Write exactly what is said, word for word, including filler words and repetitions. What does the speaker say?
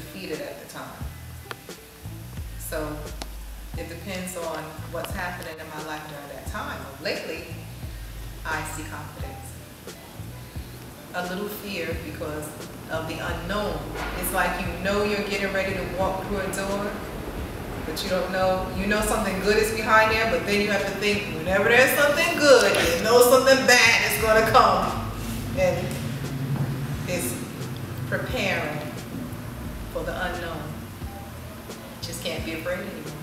defeated at the time. So it depends on what's happening in my life during that time. Lately, I see confidence. A little fear because of the unknown. It's like you know you're getting ready to walk through a door, but you don't know, you know something good is behind there, but then you have to think, whenever there's something good, you know something bad is going to come. And it's preparing for the unknown. Just can't be afraid anymore.